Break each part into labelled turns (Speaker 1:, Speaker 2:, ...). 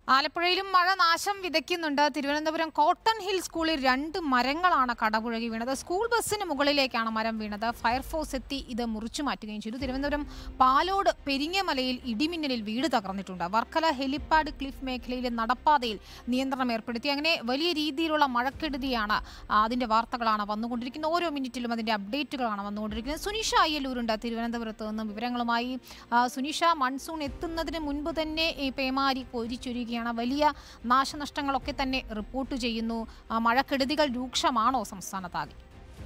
Speaker 1: ആലപ്പുഴയിലും മഴ നാശം വിതയ്ക്കുന്നുണ്ട്. തിരുവനന്തപുരം കോട്ടൺ ഹിൽ സ്കൂളിൽ 2 മരങ്ങളാണ് കടപുഴകി വീണത്. സ്കൂൾ ബസ്സിന് മുകളിലേക്കാണ് മരം വീണത്. ഫയർഫോഴ്സ് എത്തി ഇത് മുറിച്ചു മാറ്റുകയും ചെയ്തു. തിരുവനന്തപുരം പാലോട് പെരിങ്ങമലയിൽ ഇടിമിന്നലിൽ വീട് തകർന്നിട്ടുണ്ട്. വർക്കല ഹെലിപ്പാഡ് ക്ലിഫ് മേഖലയിലെ നടപ്പാതയിൽ നിയന്ത്രണം ഏർപ്പെടുത്തി. അങ്ങനെ വലിയ രീതിയിലുള്ള മഴക്കെടുതിയാണ്. അതിന്റെ വാർത്തകളാണ് വന്നുകൊണ്ടിരിക്കുന്നത്. ഓരോ മിനിറ്റിലും അതിന്റെ അപ്ഡേറ്റുകളാണ് വന്നുകൊണ്ടിരിക്കുന്നത്. സുനിഷ അയ്യലൂരുണ്ട് തിരുവനന്തപുരത്ത് നിന്നും വിവരങ്ങളുമായി. സുനിഷ, മൺസൂൺ എത്തുന്നതിന് മുൻപ് തന്നെ ഈ പേമാരി കോരിച്ചൊരുകി വലിയ നാശനഷ്ടങ്ങളൊക്കെ തന്നെ റിപ്പോർട്ട് ചെയ്യുന്നു. മഴക്കെടുതികൾ രൂക്ഷമാണോ സംസ്ഥാനത്താകെ?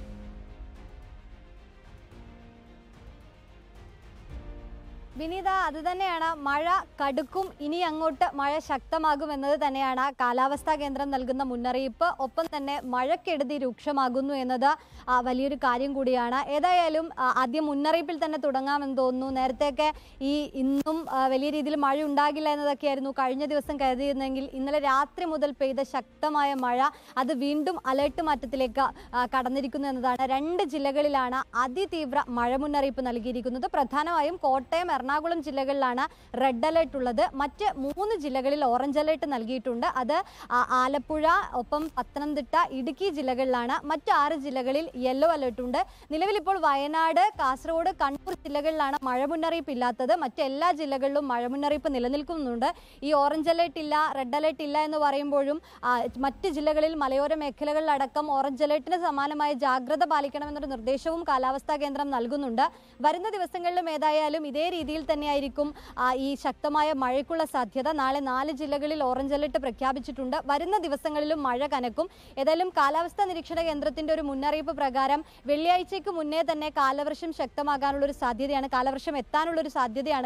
Speaker 2: വിനീത, അത് തന്നെയാണ്. മഴ കടുക്കും, ഇനി അങ്ങോട്ട് മഴ ശക്തമാകുമെന്നത് തന്നെയാണ് കാലാവസ്ഥാ കേന്ദ്രം നൽകുന്ന മുന്നറിയിപ്പ്. ഒപ്പം തന്നെ മഴക്കെടുതി രൂക്ഷമാകുന്നു എന്നത് വലിയൊരു കാര്യം കൂടിയാണ്. ഏതായാലും ആദ്യം മുന്നറിയിപ്പിൽ തന്നെ തുടങ്ങാമെന്ന് തോന്നുന്നു. നേരത്തെയൊക്കെ ഇന്നും വലിയ രീതിയിൽ മഴ ഉണ്ടാകില്ല എന്നതൊക്കെയായിരുന്നു കഴിഞ്ഞ ദിവസം കരുതിയിരുന്നെങ്കിൽ ഇന്നലെ രാത്രി മുതൽ പെയ്ത ശക്തമായ മഴ അത് വീണ്ടും അലേർട്ട് മാറ്റത്തിലേക്ക് കടന്നിരിക്കുന്നു എന്നതാണ്. 2 ജില്ലകളിലാണ് അതിതീവ്ര മഴ മുന്നറിയിപ്പ് നൽകിയിരിക്കുന്നത്. പ്രധാനമായും കോട്ടയം, എറണാകുളം ജില്ലകളിലാണ് റെഡ് അലേർട്ട് ഉള്ളത്. മറ്റ് 3 ജില്ലകളിൽ ഓറഞ്ച് അലേർട്ട് നൽകിയിട്ടുണ്ട്. അത് ആലപ്പുഴ, ഒപ്പം പത്തനംതിട്ട, ഇടുക്കി ജില്ലകളിലാണ്. മറ്റ് 6 ജില്ലകളിൽ യെല്ലോ അലേർട്ട് ഉണ്ട്. നിലവിൽ ഇപ്പോൾ വയനാട്, കാസർഗോഡ്, കണ്ണൂർ ജില്ലകളിലാണ് മഴ മുന്നറിയിപ്പ് ഇല്ലാത്തത്. മറ്റെല്ലാ ജില്ലകളിലും മഴ മുന്നറിയിപ്പ് നിലനിൽക്കുന്നുണ്ട്. ഈ ഓറഞ്ച് അലേർട്ട് ഇല്ല, റെഡ് അലേർട്ട് ഇല്ല എന്ന് പറയുമ്പോഴും മറ്റ് ജില്ലകളിൽ മലയോര മേഖലകളിലടക്കം ഓറഞ്ച് അലേർട്ടിന് സമാനമായ ജാഗ്രത പാലിക്കണമെന്നൊരു നിർദ്ദേശവും കാലാവസ്ഥാ കേന്ദ്രം നൽകുന്നുണ്ട്. വരുന്ന ദിവസങ്ങളിലും ഏതായാലും ഇതേ രീതിയിൽ തന്നെയായിരിക്കും ഈ ശക്തമായ മഴയ്ക്കുള്ള സാധ്യത. നാളെ 4 ജില്ലകളിൽ ഓറഞ്ച് അലേർട്ട് പ്രഖ്യാപിച്ചിട്ടുണ്ട്. വരുന്ന ദിവസങ്ങളിലും മഴ കനക്കും. ഏതായാലും കാലാവസ്ഥാ നിരീക്ഷണ കേന്ദ്രത്തിന്റെ ഒരു മുന്നറിയിപ്പ് പ്രകാരം വെള്ളിയാഴ്ചയ്ക്ക് മുന്നേ തന്നെ കാലവർഷം ശക്തമാകാനുള്ള ഒരു സാധ്യതയാണ്, കാലവർഷം എത്താനുള്ള ഒരു സാധ്യതയാണ്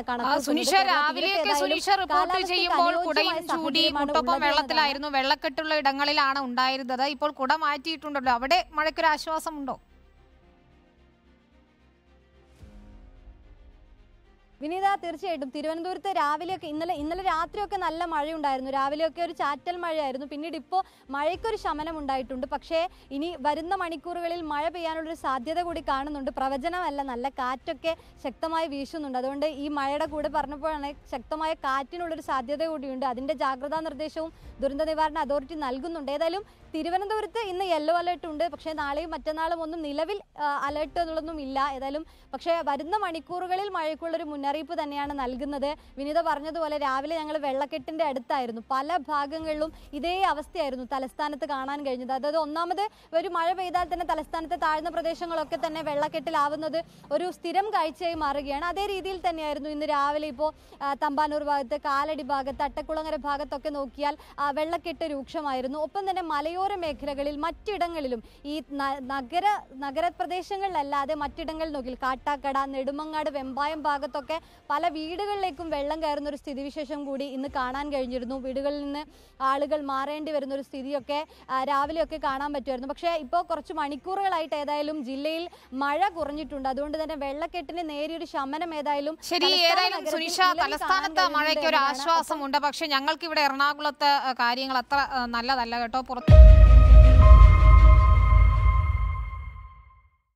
Speaker 1: വെള്ളത്തിലായിരുന്നു, വെള്ളക്കെട്ടുള്ള ഇടങ്ങളിലാണ് ഉണ്ടായിരുന്നത്. ഇപ്പോൾ കുട മാറ്റിയിട്ടുണ്ടല്ലോ, അവിടെ മഴയ്ക്കൊരു ആശ്വാസമുണ്ടോ?
Speaker 2: വിനീത, തീർച്ചയായിട്ടും തിരുവനന്തപുരത്ത് രാവിലെയൊക്കെ ഇന്നലെ രാത്രിയൊക്കെ നല്ല മഴയുണ്ടായിരുന്നു. രാവിലെയൊക്കെ ഒരു ചാറ്റൽ മഴയായിരുന്നു. പിന്നീട് ഇപ്പോൾ മഴയ്ക്കൊരു ശമനം ഉണ്ടായിട്ടുണ്ട്. പക്ഷേ ഇനി വരുന്ന മണിക്കൂറുകളിൽ മഴ പെയ്യാനുള്ളൊരു സാധ്യത കൂടി കാണുന്നുണ്ട്. പ്രവചനമല്ല, നല്ല കാറ്റൊക്കെ ശക്തമായി വീശുന്നുണ്ട്. അതുകൊണ്ട് ഈ മഴയുടെ കൂടെ പറഞ്ഞപ്പോഴാണ് ശക്തമായ കാറ്റിനുള്ളൊരു സാധ്യത കൂടിയുണ്ട്. അതിൻ്റെ ജാഗ്രതാ നിർദ്ദേശവും ദുരന്ത നിവാരണ അതോറിറ്റി നൽകുന്നുണ്ട്. ഏതായാലും തിരുവനന്തപുരത്ത് ഇന്ന് യെല്ലോ അലേർട്ട് ഉണ്ട്. പക്ഷേ നാളെയും മറ്റന്നാളും ഒന്നും നിലവിൽ അലേർട്ട് എന്നുള്ളതൊന്നും ഇല്ല. ഏതായാലും പക്ഷേ വരുന്ന മണിക്കൂറുകളിൽ മഴയ്ക്കുള്ളൊരു മുന്നറിയിപ്പ് തന്നെയാണ് നൽകുന്നത്. വിനീത പറഞ്ഞതുപോലെ രാവിലെ ഞങ്ങൾ വെള്ളക്കെട്ടിന്റെ അടുത്തായിരുന്നു. പല ഭാഗങ്ങളിലും ഇതേ അവസ്ഥയായിരുന്നു തലസ്ഥാനത്ത് കാണാൻ കഴിഞ്ഞത്. അതായത് ഒന്നാമത് ഒരു മഴ പെയ്താൽ തന്നെ തലസ്ഥാനത്തെ താഴ്ന്ന പ്രദേശങ്ങളൊക്കെ തന്നെ വെള്ളക്കെട്ടിലാവുന്നത് ഒരു സ്ഥിരം കാഴ്ചയായി മാറുകയാണ്. അതേ രീതിയിൽ തന്നെയായിരുന്നു ഇന്ന് രാവിലെ. ഇപ്പോൾ തമ്പാനൂർ ഭാഗത്ത്, കാലടി ഭാഗത്ത്, അട്ടക്കുളങ്ങര ഭാഗത്തൊക്കെ നോക്കിയാൽ വെള്ളക്കെട്ട് രൂക്ഷമായിരുന്നു. ഒപ്പം തന്നെ മലയോര മേഖലകളിൽ മറ്റിടങ്ങളിലും ഈ നഗരപ്രദേശങ്ങളിലല്ലാതെ മറ്റിടങ്ങളിൽ നോക്കി കാട്ടാക്കട, നെടുമങ്ങാട്, വെമ്പായം ഭാഗത്തൊക്കെ പല വീടുകളിലേക്കും വെള്ളം കയറുന്ന ഒരു സ്ഥിതിവിശേഷം കൂടി ഇന്ന് കാണാൻ കഴിഞ്ഞിരുന്നു. വീടുകളിൽ നിന്ന് ആളുകൾ മാറേണ്ടി വരുന്ന ഒരു സ്ഥിതിയൊക്കെ രാവിലെയൊക്കെ കാണാൻ പറ്റുമായിരുന്നു. പക്ഷേ ഇപ്പോൾ കുറച്ച് മണിക്കൂറുകളായിട്ട് ഏതായാലും ജില്ലയിൽ മഴ കുറഞ്ഞിട്ടുണ്ട്. അതുകൊണ്ട് തന്നെ വെള്ളക്കെട്ടിന് നേരിയൊരു ശമനം ഏതായാലും
Speaker 1: തലസ്ഥാനത്ത് മഴയ്ക്ക് ഒരു ആശ്വാസമുണ്ട്. പക്ഷെ ഞങ്ങൾക്ക് ഇവിടെ എറണാകുളത്ത് കാര്യങ്ങൾ അത്ര നല്ലതല്ല കേട്ടോ. പുറത്ത്